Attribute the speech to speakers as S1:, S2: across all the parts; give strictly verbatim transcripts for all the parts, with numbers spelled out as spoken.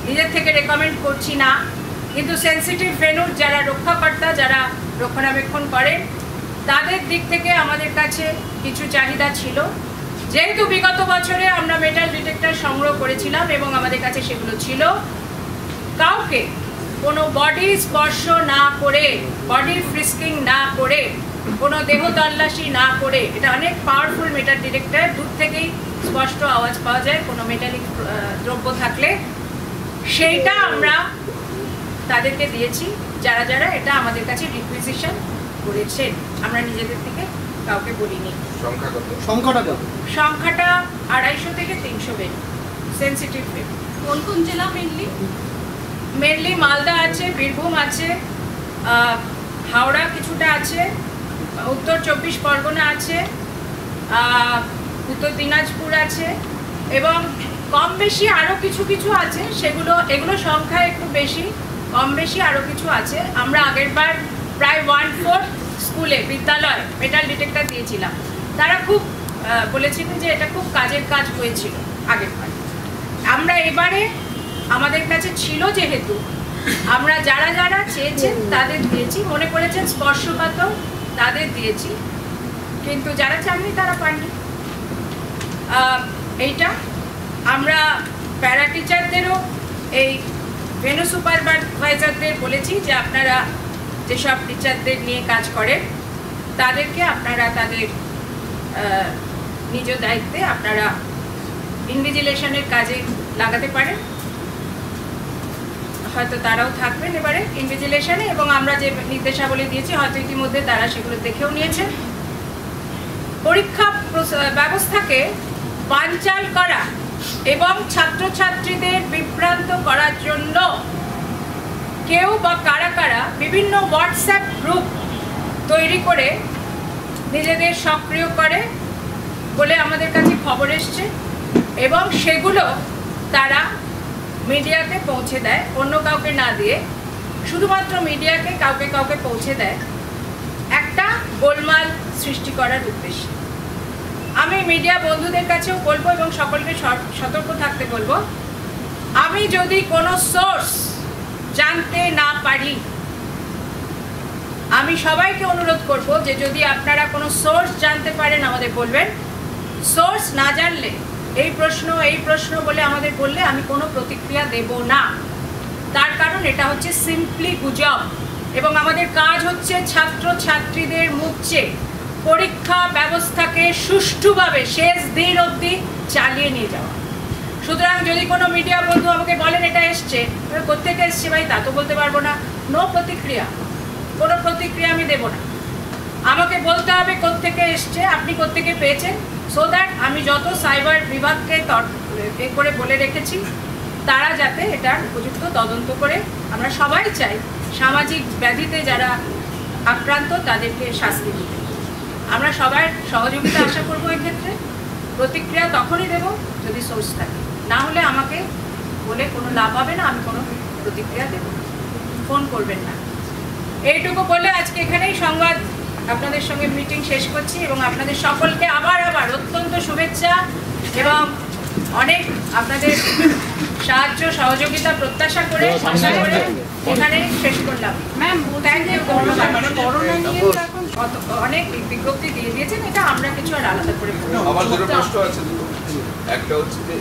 S1: নিজের থেকে রেকমেন্ড করছি না, কিন্তু সেন্সিটিভ ভেন্যুর যারা রক্ষাকর্তা, যারা রক্ষণাবেক্ষণ করেন, তাদের দিক থেকে আমাদের কাছে কিছু চাহিদা ছিল। যেহেতু বিগত বছরে আমরা মেটাল ডিটেক্টর সংগ্রহ করেছিলাম এবং আমাদের কাছে সেগুলো ছিল, কাউকে কোনো বডি স্পর্শ না করে, বডি ফ্রিস্কিং না করে, কোনো দেহ তল্লাশি না করে, এটা অনেক পাওয়ারফুল মেটাল ডিটেক্টর, দূর থেকেই স্পষ্ট আওয়াজ পাওয়া যায় কোনো মেটালিক দ্রব্য থাকলে, সেইটা আমরা তাদেরকে দিয়েছি যারা যারা এটা আমাদের কাছে রিকুইজিশন করেছেন। আমরা নিজেদের থেকে কাউকে বলিনি। সংখ্যাটা কত? সংখ্যাটা আড়াইশো থেকে তিনশো বেড, সেন্সিটিভ বেড।
S2: কোন কোন জেলা মেনলি?
S1: মেনলি মালদা আছে, বীরভূম আছে, হাওড়া কিছুটা আছে, উত্তর চব্বিশ পরগনা আছে, উত্তর দিনাজপুর আছে, এবং কম বেশি আরও কিছু কিছু আছে। সেগুলো এগুলো সংখ্যা একটু বেশি, কম বেশি আরও কিছু আছে। আমরা আগেরবার প্রায় ওয়ান ফোর্থ স্কুলে, বিদ্যালয় মেটাল ডিটেক্টর দিয়েছিলাম। তারা খুব বলেছিলেন যে এটা খুব কাজের কাজ হয়েছিল আগেরবার। আমরা এবারে আমাদের কাছে ছিল যেহেতু, আমরা যারা যারা চেয়েছেন তাদের দিয়েছি, মনে করেছেন স্পর্শকাতর তাদের দিয়েছি, কিন্তু যারা চাননি তারা পাননি। এইটা আমরা প্যারা টিচারদেরও, এই ভেনু সুপারভাইজারদের বলেছি যে আপনারা যেসব টিচারদের নিয়ে কাজ করেন তাদেরকে আপনারা তাদের নিজ দায়িত্বে আপনারা ইনভিজিলেশনের কাজে লাগাতে পারেন। হয়তো তারাও থাকবেন এবারে ইনভিজিলেশনে, এবং আমরা যে নির্দেশাবলী দিয়েছি হয়তো ইতিমধ্যে তারা সেগুলো দেখেও নিয়েছেন। পরীক্ষা ব্যবস্থাকে বানচাল করা এবং ছাত্রছাত্রীদের বিভ্রান্ত করার জন্য কেউ বা কারা কারা বিভিন্ন হোয়াটসঅ্যাপ গ্রুপ তৈরি করে নিজেদের সক্রিয় করে বলে আমাদের কাছে খবর এসছে, এবং সেগুলো তারা মিডিয়াকে পৌঁছে দেয়, অন্য কাউকে না দিয়ে শুধুমাত্র মিডিয়াকে কাউকে কাউকে পৌঁছে দেয় একটা গোলমাল সৃষ্টি করার উদ্দেশ্যে। আমি মিডিয়া বন্ধুদের কাছেও বলবো এবং সকলকে সতর্ক থাকতে বলবো, আমি যদি কোনো সোর্স জানতে না পারি, আমি সবাইকে অনুরোধ করব যে যদি আপনারা কোনো সোর্স জানতে পারেন আমাদের বলবেন। সোর্স না জানলে এই প্রশ্ন এই প্রশ্ন বলে আমাদের বললে আমি কোনো প্রতিক্রিয়া দেব না। তার কারণ এটা হচ্ছে সিম্পলি গুজব, এবং আমাদের কাজ হচ্ছে ছাত্র ছাত্রীদের মুখ চেয়ে পরীক্ষা ব্যবস্থাকে সুষ্ঠুভাবে শেষ দিন অবধি চালিয়ে নিয়ে যাওয়া। সুতরাং যদি কোনো মিডিয়া বন্ধু আমাকে বলেন এটা এসছে, কোত্থেকে এসছে ভাই তা তো বলতে পারবো না। নো প্রতিক্রিয়া, কোনো প্রতিক্রিয়া আমি দেব না। আমাকে বলতে হবে কোত্থেকে এসছে, আপনি কোত্থেকে পেয়েছেন, সো দ্যাট আমি যত সাইবার বিভাগকে এ করে বলে রেখেছি তারা যাতে এটার উপযুক্ত তদন্ত করে, আমরা সবাই চাই সামাজিক ব্যাধিতে যারা আক্রান্ত তাদেরকে শাস্তি দিতে। আমরা সবার সহযোগিতা আশা করবো এক্ষেত্রে। প্রতিক্রিয়া তখনই দেব যদি সোর্স থাকে, না হলে আমাকে বলে কোনো লাভ হবে না, আমি কোনো প্রতিক্রিয়া দেব না, ফোন করবেন না। এইটুকু বলে আজকে এখানেই সংবাদ আপনাদের সঙ্গে মিটিং শেষ করছি, এবং আপনাদের সকলকে আবার আবার অত্যন্ত শুভেচ্ছা এবং অনেক আপনাদের সাহায্য সহযোগিতা প্রত্যাশা করে আশা করে এখানে শেষ করলাম। Ma'am thank you. করোনা নিয়ে এখন অনেক বিজ্ঞপ্তি দিয়ে দিয়েছেন, এটা আমরা কিছু আর আলাদা করে বলবো।
S3: আমার দুটো প্রশ্ন আছে, একটা হচ্ছে যে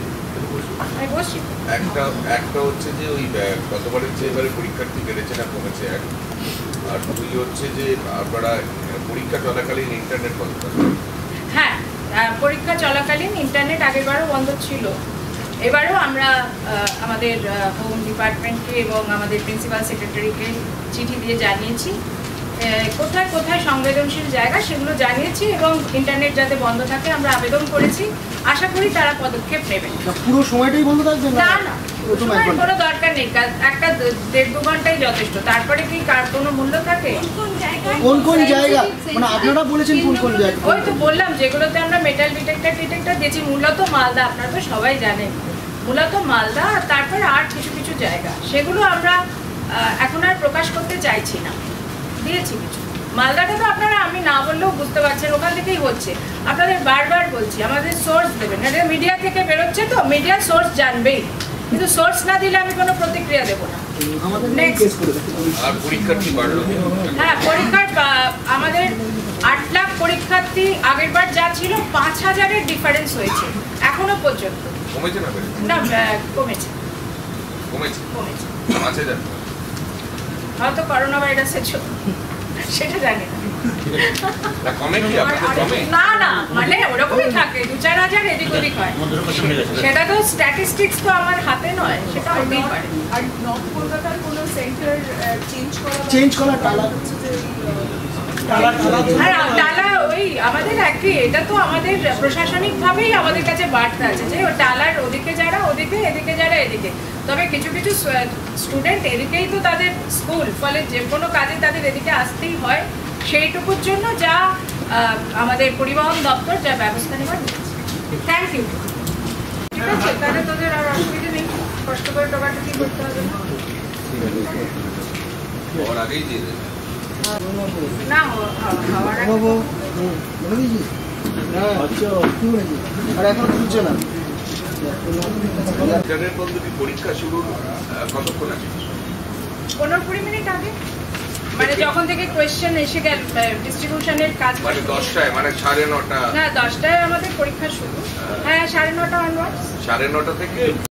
S3: একটা একটা হচ্ছে যে ওই গতবারের যে এবারে পরীক্ষার্থী বেড়েছে না কমেছে, এক আর দুই হচ্ছে যে আপনারা পরীক্ষা চলাকালীন ইন্টারনেট বন্ধ করেন।
S1: হ্যাঁ, পরীক্ষা চলাকালীন ইন্টারনেট আগেরবারও বন্ধ ছিল, এবারেও আমরা আমাদের হোম ডিপার্টমেন্টকে এবং আমাদের প্রিন্সিপাল সেক্রেটারিকে চিঠি দিয়ে জানিয়েছি কোথায় কোথায় সংবেদনশীল জায়গা সেগুলো জানিয়েছি, এবং ইন্টারনেট যাতে বন্ধ থাকে আমরা আবেদন করেছি। আশা করি তারা পদক্ষেপ নেবেন।
S4: পুরো সময়টাই বন্ধ থাকবে
S1: না? না, কোনো দরকার নেই, একটা দেড় দু ঘন্টাই যথেষ্ট। তারপরে কি কার কোনো মূল্য থাকে?
S4: কোন কোন জায়গা মানে আপনারা বলেছেন কোন কোন জায়গা?
S1: ওই তো বললাম যেগুলোতে আমরা মেটাল ডিটেক্টর ডিটেক্টর দিয়েছি, মূলত মালদা, আপনারা তো সবাই জানেন, মূলত মালদা, আর তারপরে আর কিছু কিছু জায়গা, সেগুলো আমরা এখন আর প্রকাশ করতে চাইছি না, দিয়েছি কিছু। মালদাটা তো আপনারা আমি না বললেও বুঝতে পারছেন, ওখান থেকেই হচ্ছে। আপনাদের বারবার বলছি আমাদের সোর্স দেবেন, মিডিয়া থেকে বেরোচ্ছে তো মিডিয়া সোর্স জানবেই, কিন্তু সোর্স না দিলে আমি কোনো প্রতিক্রিয়া দেবো না। Next.
S3: আর পরীক্ষার্থী বাড়লো।
S1: হ্যাঁ, পরীক্ষার বা- আমাদের আট লাখ পরীক্ষার্থী আগের বার যা ছিল পাঁচ হাজারের ডিফারেন্স হয়েছে এখনো পর্যন্ত।
S3: কমেছে না বেড়েছে?
S1: না, আহ, কমেছে
S3: কমেছে
S1: কমেছে
S3: পাঁচ হাজার।
S1: হয়তো করোনা ভাইরাসের জন্য, সেটা জানি না।
S3: না কমে কি আপনাদের কমে?
S1: না না, মানে ওরকমই থাকে, দু চার হাজার এদিক ওদিক হয়, সেটা তো স্ট্যাটিস্টিক্স তো আমার হাতে নয়, সেটা হতেই পারে।
S2: আর নর্থ কলকাতার কোনো সেন্টার চেঞ্জ করা
S4: চেঞ্জ করা টালা টালা টালা
S1: হ্যাঁ, টালা ওই আমাদের একই, এটা তো আমাদের প্রশাসনিক ভাবেই আমাদের কাছে বার্তা আছে যে ও টালার ওদিকে যারা ওদিকে, এদিকে যারা এদিকে। তবে কিছু কিছু স্টুডেন্ট এদিকেই তো তাদের স্কুল, ফলে যে কোনো কাজে তাদের এদিকে আসতেই হয়, সেইটুকুর জন্য যা আহ, আমাদের পরিবহন দপ্তর যা ব্যবস্থা নেওয়ার নিয়েছে। Thank you. ঠিক আছে, তাহলে তোদের আর অসুবিধা নেই, কষ্ট করে টোকাটুকি করতে হবে না।
S3: ওর আগেই দিয়ে দেবে।
S1: না, ও- হা- হাওয়ার আগে-
S4: বাবু বলে দিয়েছিস? হ্যাঁ আচ্ছা কি বলেছি আর এখন খুলছে না।
S3: ইন্টারনেট পদ্ধতি পরীক্ষা শুরুর আহ, কতক্ষণ আছে?
S1: পনেরো কুড়ি মিনিট আগে, মানে যখন থেকে কোয়েশ্চেন এসে গেল ডিস্ট্রিবিউশনের কাজ
S3: মানে
S1: করতে-
S3: দশটায় মানে সাড়ে নটা
S1: না, দশটায় আমাদের পরীক্ষা শুরু। হ্যাঁ, সাড়ে নটা অনওয়ার্ডস।
S3: সাড়ে নটা থেকে